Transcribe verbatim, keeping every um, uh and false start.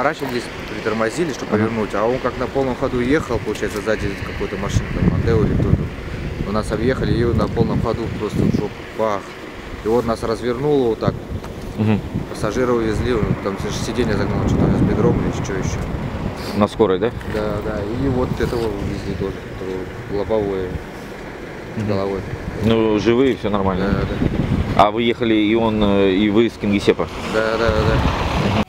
поворачивались, притормозили, чтобы повернуть, а он как на полном ходу ехал, получается, сзади какой-то машина, там, Мондео или кто-то. У нас объехали, и на полном ходу просто в жопу, бах. И вот нас развернуло вот так. Угу. Пассажира увезли, там сиденье загнало, что-то с бедром или что еще. На скорой, да? Да, да. И вот этого увезли тоже, лобовое, угу. головой. Ну, живые, все нормально. Да, да. А вы ехали, и он, и вы с Кингисеппа? Да, да, да.